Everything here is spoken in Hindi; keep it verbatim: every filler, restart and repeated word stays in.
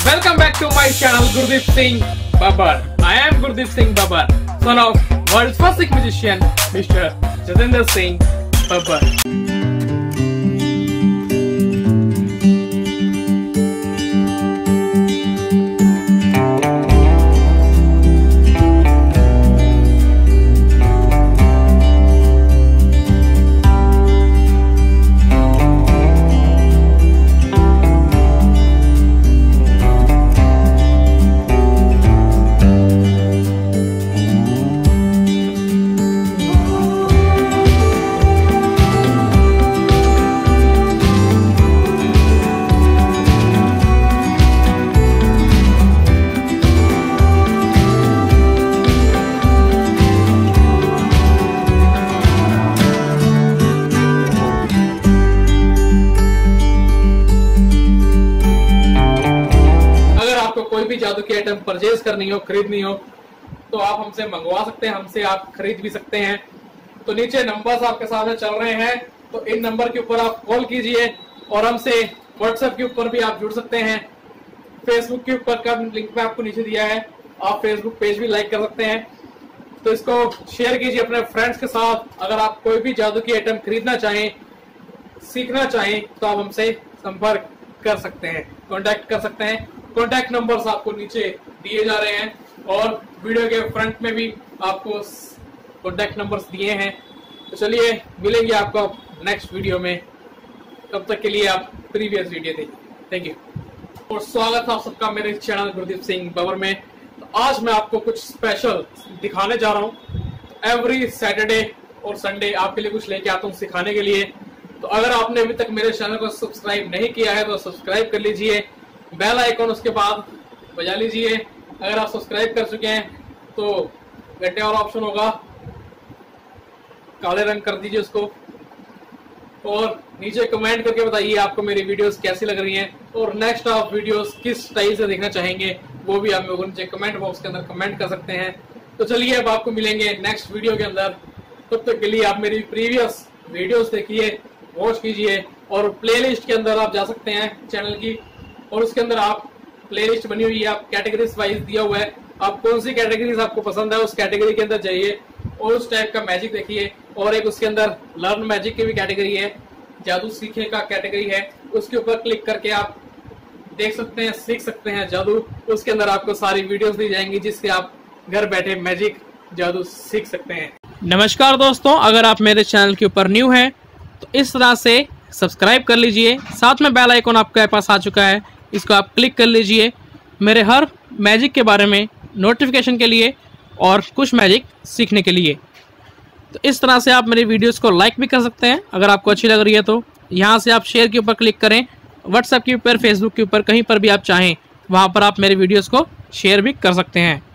Welcome back to my channel Gurdeep Singh Babbar. I am Gurdeep Singh Babbar, son of world's first Sikh musician, Mister Jatinder Singh Babbar. कोई भी जादू की आइटम परचेज करनी हो, खरीदनी हो तो आप हमसे मंगवा सकते हैं, हमसे आप खरीद भी सकते हैं। तो नीचे नंबर्स आपके सामने चल रहे हैं, तो इन नंबर के ऊपर आप कॉल कीजिए और हमसे व्हाट्सएप के ऊपर भी आप जुड़ सकते हैं। फेसबुक के ऊपर का लिंक मैं आपको नीचे दिया है, आप फेसबुक पेज भी लाइक कर सकते हैं। तो इसको शेयर कीजिए अपने फ्रेंड्स के साथ। अगर आप कोई भी जादू की आइटम खरीदना चाहें, सीखना चाहें तो आप हमसे संपर्क कर सकते हैं, कॉन्टेक्ट कर सकते हैं। कॉन्टैक्ट नंबर्स आपको नीचे दिए जा रहे हैं और वीडियो के फ्रंट में भी आपको कॉन्टैक्ट नंबर्स दिए हैं। तो चलिए मिलेंगे आपको नेक्स्ट वीडियो में, तब तक के लिए आप प्रीवियस वीडियो देखिए। थैंक यू और स्वागत है आप सबका मेरे चैनल गुरदीप सिंह बबर में। तो आज मैं आपको कुछ स्पेशल दिखाने जा रहा हूँ। एवरी सैटरडे और संडे आपके लिए कुछ लेके आता हूँ सिखाने के लिए। तो अगर आपने अभी तक मेरे चैनल को सब्सक्राइब नहीं किया है तो सब्सक्राइब कर लीजिए, बेल आइकन उसके बाद बजा लीजिए। अगर आप सब्सक्राइब कर चुके हैं तो घंटे और ऑप्शन होगा, काले रंग कर दीजिए उसको और नीचे कमेंट करके बताइए आपको मेरी वीडियोस कैसी लग रही हैं और नेक्स्ट आप वीडियोस किस स्टाइल से देखना चाहेंगे वो भी आप लोगों नीचे कमेंट बॉक्स के अंदर कमेंट कर सकते हैं। तो चलिए अब आपको मिलेंगे नेक्स्ट वीडियो के अंदर। तब तक के लिए आप मेरी प्रीवियस वीडियोस देखिए, वॉच कीजिए और प्लेलिस्ट के अंदर आप जा सकते हैं चैनल की और उसके अंदर आप प्लेलिस्ट बनी हुई है, आप कैटेगरीज वाइज दिया हुआ है। आप कौन सी कैटेगरीज आपको पसंद है उस कैटेगरी के अंदर जाइए और उस टाइप का मैजिक देखिए। और एक उसके अंदर लर्न मैजिक की भी कैटेगरी है, जादू सीखने का कैटेगरी है, उसके ऊपर क्लिक करके आप देख सकते हैं, सीख सकते हैं जादू। उसके अंदर आपको सारी वीडियोस दी जाएंगी जिससे आप घर बैठे मैजिक जादू सीख सकते हैं। नमस्कार दोस्तों, अगर आप मेरे चैनल के ऊपर न्यू हैं तो इस तरह से सब्सक्राइब कर लीजिए, साथ में बेल आइकन आपके पास आ चुका है, इसको आप क्लिक कर लीजिए मेरे हर मैजिक के बारे में नोटिफिकेशन के लिए और कुछ मैजिक सीखने के लिए। तो इस तरह से आप मेरी वीडियोस को लाइक भी कर सकते हैं अगर आपको अच्छी लग रही है तो। यहाँ से आप शेयर के ऊपर क्लिक करें, व्हाट्सएप के ऊपर, फेसबुक के ऊपर, कहीं पर भी आप चाहें वहाँ पर आप मेरी वीडियोस को शेयर भी कर सकते हैं।